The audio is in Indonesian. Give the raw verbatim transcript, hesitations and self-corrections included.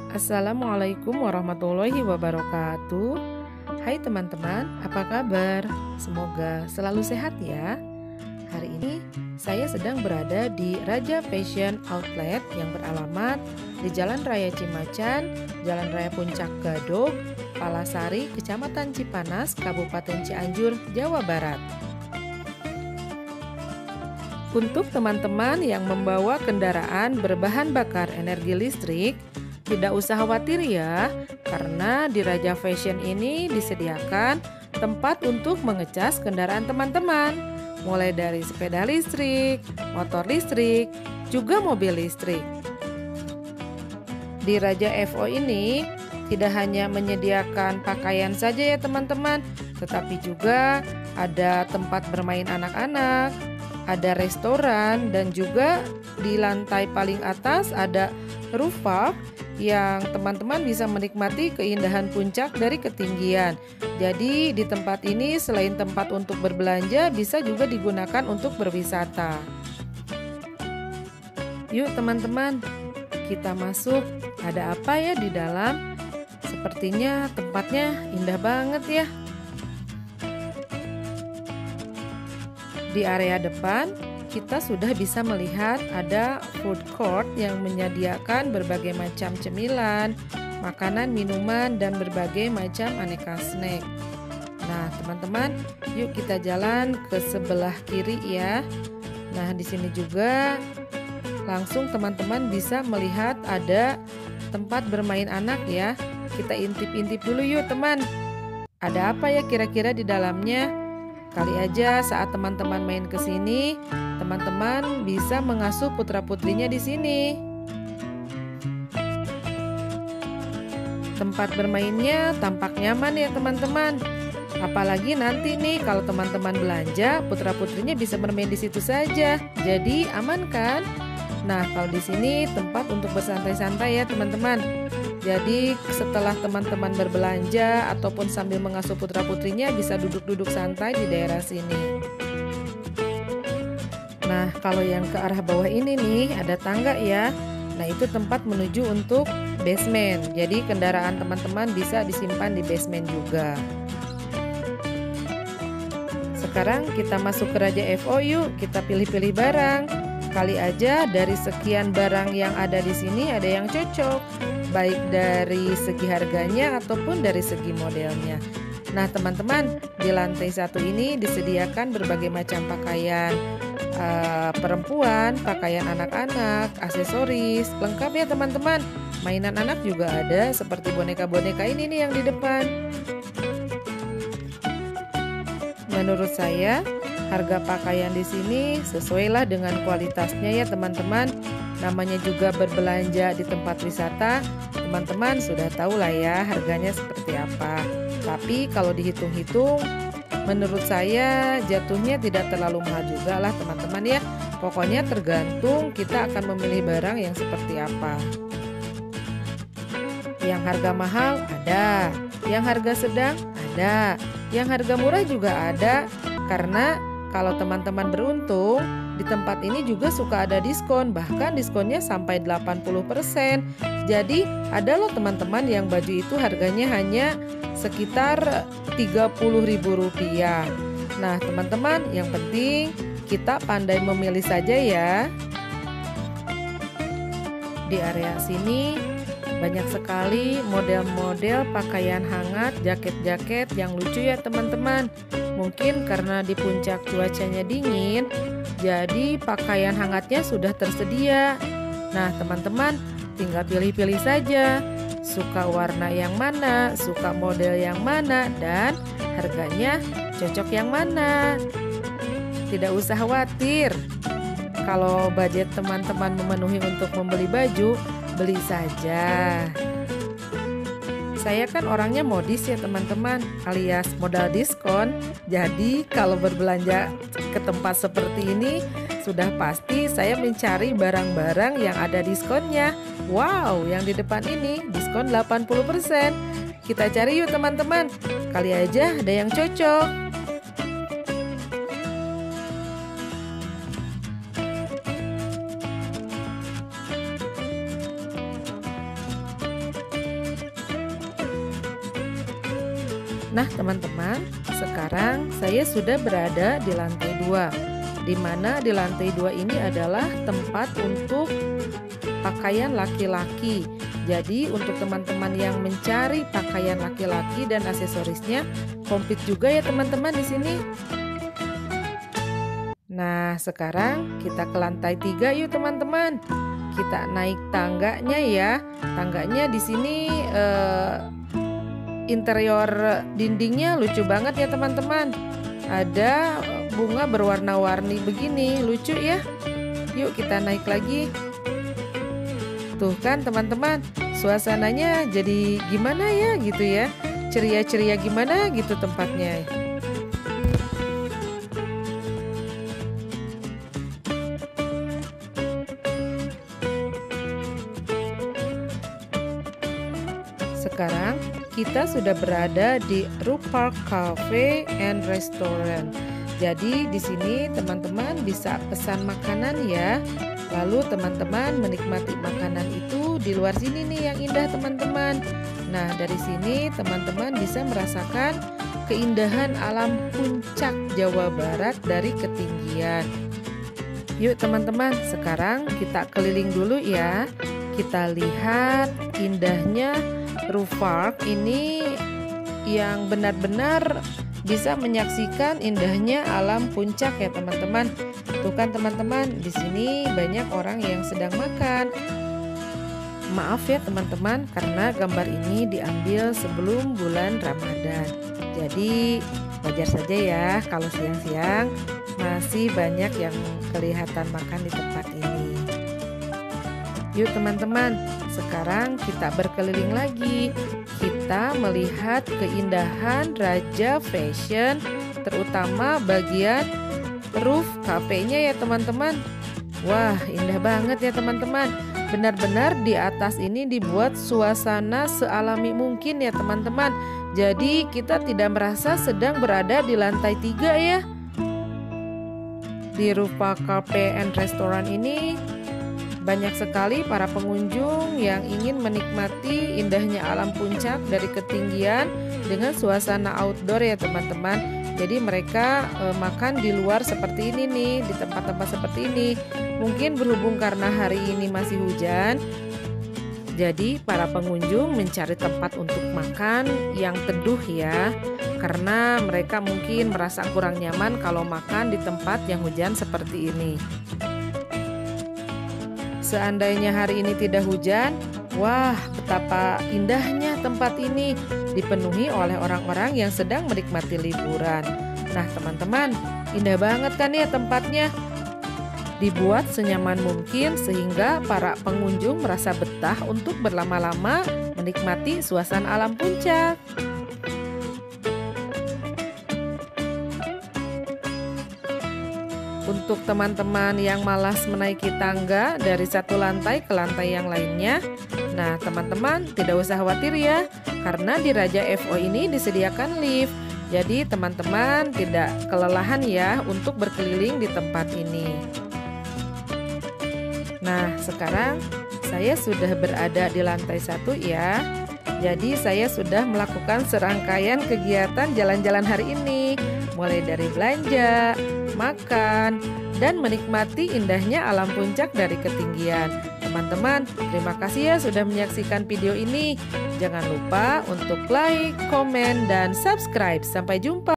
Assalamualaikum warahmatullahi wabarakatuh. Hai teman-teman, apa kabar? Semoga selalu sehat ya. Hari ini saya sedang berada di Raja Fashion Outlet yang beralamat di Jalan Raya Cimacan, Jalan Raya Puncak Gadog, Palasari, Kecamatan Cipanas, Kabupaten Cianjur, Jawa Barat. Untuk teman-teman yang membawa kendaraan berbahan bakar energi listrik, tidak usah khawatir ya, karena di Raja Fashion ini disediakan tempat untuk mengecas kendaraan teman-teman, mulai dari sepeda listrik, motor listrik, juga mobil listrik. Di Raja F O ini tidak hanya menyediakan pakaian saja ya teman-teman, tetapi juga ada tempat bermain anak-anak, ada restoran, dan juga di lantai paling atas ada rooftop yang teman-teman bisa menikmati keindahan puncak dari ketinggian. Jadi di tempat ini selain tempat untuk berbelanja, bisa juga digunakan untuk berwisata. Yuk teman-teman, kita masuk. Ada apa ya di dalam? Sepertinya tempatnya indah banget ya. Di area depan kita sudah bisa melihat ada food court yang menyediakan berbagai macam cemilan, makanan, minuman, dan berbagai macam aneka snack. Nah, teman-teman, yuk kita jalan ke sebelah kiri ya. Nah, di sini juga langsung teman-teman bisa melihat ada tempat bermain anak ya. Kita intip-intip dulu yuk, teman. Ada apa ya kira-kira di dalamnya? Kali aja saat teman-teman main ke sini, teman-teman bisa mengasuh putra-putrinya di sini. Tempat bermainnya tampak nyaman ya teman-teman. Apalagi nanti nih kalau teman-teman belanja, putra-putrinya bisa bermain di situ saja. Jadi aman kan? Nah, kalau di sini tempat untuk bersantai-santai ya teman-teman. Jadi setelah teman-teman berbelanja ataupun sambil mengasuh putra-putrinya, bisa duduk-duduk santai di daerah sini. Nah, kalau yang ke arah bawah ini nih ada tangga ya. Nah, itu tempat menuju untuk basement. Jadi kendaraan teman-teman bisa disimpan di basement juga. Sekarang kita masuk ke Raja F O yuk, kita pilih-pilih barang. Kali aja dari sekian barang yang ada di sini ada yang cocok, baik dari segi harganya ataupun dari segi modelnya. Nah teman-teman, di lantai satu ini disediakan berbagai macam pakaian uh, perempuan, pakaian anak-anak, aksesoris, lengkap ya teman-teman. Mainan anak juga ada, seperti boneka-boneka ini nih yang di depan. Menurut saya, harga pakaian di sini sesuailah dengan kualitasnya ya teman-teman. Namanya juga berbelanja di tempat wisata, teman-teman sudah tahu lah ya harganya seperti apa. Tapi kalau dihitung-hitung, menurut saya jatuhnya tidak terlalu mahal juga lah teman-teman ya. Pokoknya tergantung kita akan memilih barang yang seperti apa. Yang harga mahal ada, yang harga sedang ada, yang harga murah juga ada. Karena kalau teman-teman beruntung, di tempat ini juga suka ada diskon, bahkan diskonnya sampai delapan puluh persen. Jadi ada loh teman-teman yang baju itu harganya hanya sekitar tiga puluh ribu rupiah. Nah teman-teman, yang penting kita pandai memilih saja ya. Di area sini banyak sekali model-model pakaian hangat, jaket-jaket yang lucu ya teman-teman. Mungkin karena di puncak cuacanya dingin, jadi pakaian hangatnya sudah tersedia. Nah teman-teman, tinggal pilih-pilih saja. Suka warna yang mana, suka model yang mana, dan harganya cocok yang mana. Tidak usah khawatir. Kalau budget teman-teman memenuhi untuk membeli baju, beli saja. Saya kan orangnya modis ya teman-teman, alias modal diskon. Jadi kalau berbelanja ke tempat seperti ini, sudah pasti saya mencari barang-barang yang ada diskonnya. Wow, yang di depan ini diskon delapan puluh persen. Kita cari yuk teman-teman, kali aja ada yang cocok. Nah teman-teman, sekarang saya sudah berada di lantai dua, di mana di lantai dua ini adalah tempat untuk pakaian laki-laki. Jadi untuk teman-teman yang mencari pakaian laki-laki dan aksesorisnya, komplit juga ya teman-teman di sini. Nah sekarang kita ke lantai tiga yuk teman-teman. Kita naik tangganya ya. Tangganya di sini eh, interior dindingnya lucu banget ya teman-teman. Ada bunga berwarna-warni begini, lucu ya. Yuk kita naik lagi. Tuh kan teman-teman, suasananya jadi gimana ya gitu ya. Ceria-ceria gimana gitu tempatnya. Sekarang kita sudah berada di Roof Park Cafe and Restaurant. Jadi di sini teman-teman bisa pesan makanan ya. Lalu teman-teman menikmati makanan itu di luar sini nih yang indah teman-teman. Nah dari sini teman-teman bisa merasakan keindahan alam puncak Jawa Barat dari ketinggian. Yuk teman-teman, sekarang kita keliling dulu ya. Kita lihat indahnya Roof Park ini yang benar-benar bisa menyaksikan indahnya alam puncak ya teman-teman. Tuh kan teman-teman, di sini banyak orang yang sedang makan. Maaf ya teman-teman, karena gambar ini diambil sebelum bulan Ramadan. Jadi wajar saja ya kalau siang-siang masih banyak yang kelihatan makan di tempat ini. Yuk teman-teman, sekarang kita berkeliling lagi. Kita melihat keindahan Raja Fashion, terutama bagian roof cafe-nya ya teman-teman. Wah, indah banget ya teman-teman. Benar-benar di atas ini dibuat suasana sealami mungkin ya teman-teman. Jadi kita tidak merasa sedang berada di lantai tiga ya. Di Roof Park Cafe and Restaurant ini banyak sekali para pengunjung yang ingin menikmati indahnya alam puncak dari ketinggian dengan suasana outdoor ya teman-teman. Jadi mereka e, makan di luar seperti ini nih, di tempat-tempat seperti ini. Mungkin berhubung karena hari ini masih hujan, jadi para pengunjung mencari tempat untuk makan yang teduh ya. Karena mereka mungkin merasa kurang nyaman kalau makan di tempat yang hujan seperti ini. Seandainya hari ini tidak hujan, wah betapa indahnya tempat ini dipenuhi oleh orang-orang yang sedang menikmati liburan. Nah teman-teman, indah banget kan ya tempatnya. Dibuat senyaman mungkin sehingga para pengunjung merasa betah untuk berlama-lama menikmati suasana alam puncak. Untuk teman-teman yang malas menaiki tangga dari satu lantai ke lantai yang lainnya, nah teman-teman tidak usah khawatir ya, karena di Raja F O ini disediakan lift. Jadi teman-teman tidak kelelahan ya untuk berkeliling di tempat ini. Nah sekarang saya sudah berada di lantai satu ya. Jadi saya sudah melakukan serangkaian kegiatan jalan-jalan hari ini, mulai dari belanja, makan, dan menikmati indahnya alam puncak dari ketinggian. Teman-teman, terima kasih ya sudah menyaksikan video ini. Jangan lupa untuk like, komen, dan subscribe. Sampai jumpa.